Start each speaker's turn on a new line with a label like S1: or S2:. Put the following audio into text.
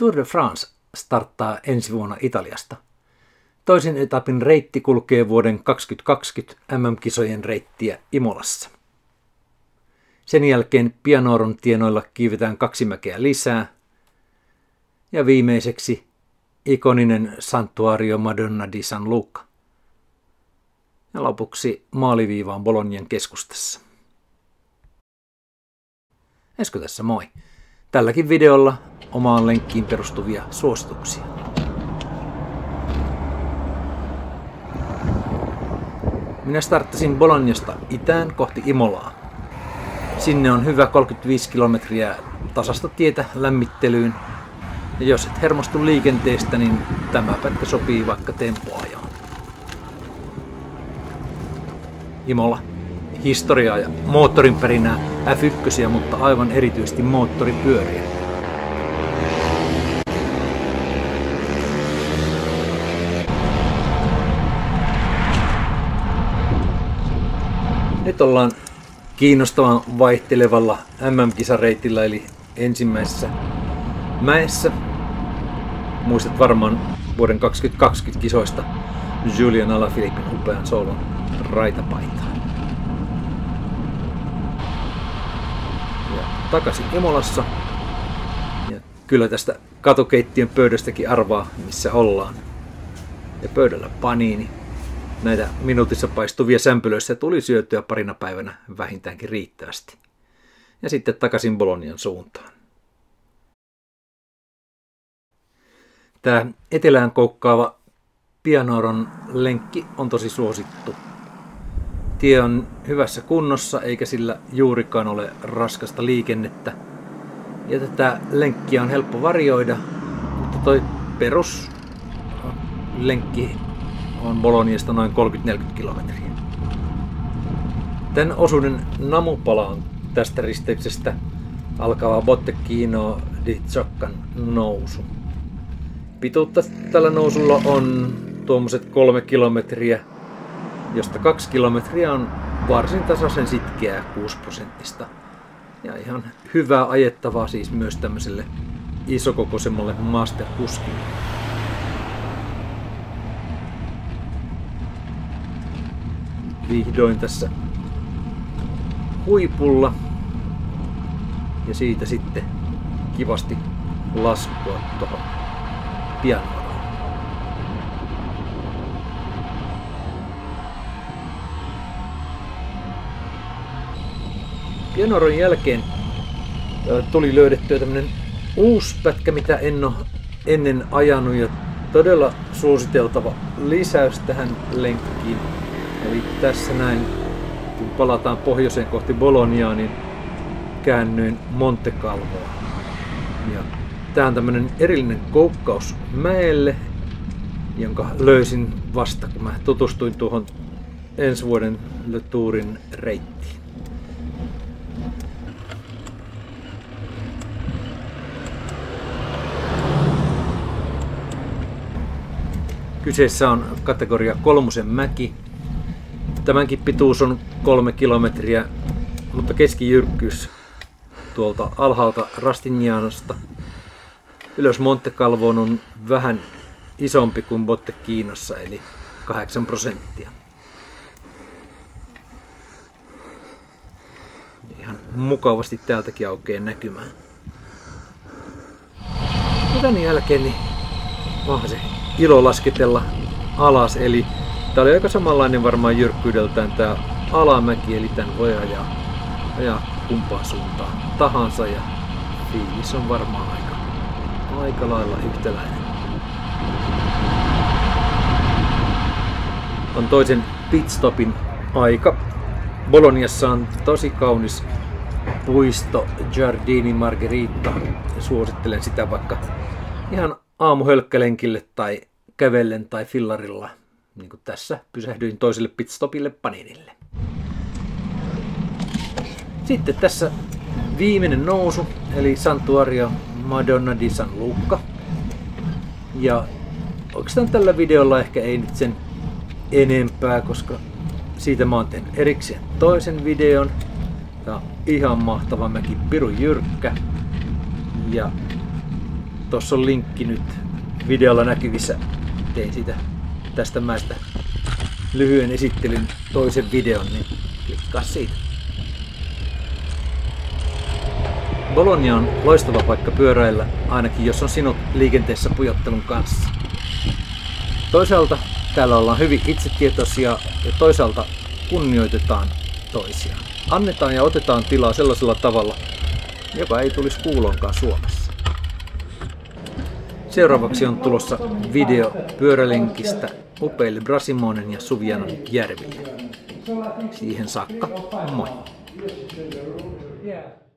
S1: Tour de France starttaa ensi vuonna Italiasta. Toisen etapin reitti kulkee vuoden 2020 MM-kisojen reittiä Imolassa. Sen jälkeen Pianoron tienoilla kiivetään 2 mäkeä lisää. Ja viimeiseksi ikoninen Santuario Madonna di San Luca. Ja lopuksi maaliviivaan Bolognan keskustassa. Esko tässä moi. Tälläkin videolla omaan lenkkiin perustuvia suosituksia. Minä starttasin Bolognasta itään kohti Imolaa. Sinne on hyvä 35 kilometriä tasasta tietä lämmittelyyn. Ja jos et hermostu liikenteestä, niin tämä pätkä sopii vaikka tempoajoon. Imola. Historiaa ja moottorin perinää F1, mutta aivan erityisesti moottoripyöriä. Nyt ollaan kiinnostavan vaihtelevalla MM-kisareitillä eli ensimmäisessä mäessä. Muistat varmaan vuoden 2020 kisoista Julian Alaphilippin upean soolon raitapaitaa. Ja takaisin Imolassa. Ja kyllä tästä katokeittiön pöydästäkin arvaa, missä ollaan. Ja pöydällä paniini. Näitä minuutissa paistuvia sämpylöissä tuli syötyä parina päivänä vähintäänkin riittävästi. Ja sitten takaisin Bolognan suuntaan. Tämä etelään koukkaava Pianoron lenkki on tosi suosittu. Tie on hyvässä kunnossa eikä sillä juurikaan ole raskasta liikennettä. Ja tätä lenkkiä on helppo varioida, mutta toi peruslenkki on Bolognasta noin 30-40 kilometriä. Tämän osuuden namupala on tästä risteyksestä alkava Botteghino di Zoccan nousu. Pituutta tällä nousulla on tuommoiset 3 kilometriä, josta 2 kilometriä on varsin tasaisen sitkeää 6%. Ja ihan hyvää ajettavaa siis myös tämmöiselle isokokoisemmalle masterkuskille. Vihdoin tässä huipulla ja siitä sitten kivasti laskua tuohon Pianoroon. Pianoron jälkeen tuli löydettyä tämmönen uusi pätkä, mitä en ole ennen ajanut ja todella suositeltava lisäys tähän lenkkiin. Eli tässä näin, kun palataan pohjoiseen kohti Bolognaa, niin käännyin Monte Calvoa. Ja tää on tämmönen erillinen koukkaus mäelle, jonka löysin vasta kun mä tutustuin tuohon ensi vuoden Le Tourin reittiin. Kyseessä on kategoria 3 mäki. Tämänkin pituus on 3 kilometriä, mutta keskijyrkkyys tuolta alhaalta Rastignanosta ylös Monte Calvoon on vähän isompi kuin Botteghinossa, eli 8%. Ihan mukavasti täältäkin aukeaa näkymään. Tämän jälkeen niin onhan se ilo lasketella alas, eli tää oli aika samanlainen varmaan jyrkkyydeltään tää alamäki, eli tän voi ajaa kumpaan suuntaan tahansa ja fiilis on varmaan aika lailla yhtäläinen. On toisen pitstopin aika. Bolognassa on tosi kaunis puisto Giardini Margherita. Suosittelen sitä vaikka ihan aamuhölkkälenkille tai kävellen tai fillarilla. Niin kuin tässä pysähdyin toiselle pitstopille Paninille. Sitten tässä viimeinen nousu, eli Santuario Madonna di San Luca. Ja oikeastaan tällä videolla ehkä ei nyt sen enempää, koska siitä mä oon tehnyt erikseen toisen videon. Tää on ihan mahtava mäki, pirun jyrkkä. Ja Tuossa on linkki nyt videolla näkyvissä. Tein siitä tästä mäestä lyhyen esittelyn toisen videon, niin klikkaa siitä. Bologna on loistava paikka pyöräillä, ainakin jos on sinut liikenteessä pujottelun kanssa. Toisaalta täällä ollaan hyvin itsetietoisia ja toisaalta kunnioitetaan toisiaan. Annetaan ja otetaan tilaa sellaisella tavalla, joka ei tulisi kuuloonkaan Suomessa. Seuraavaksi on tulossa video pyörälenkistä upeille Brasimonen ja Suvianon järville. Siihen saakka, moi!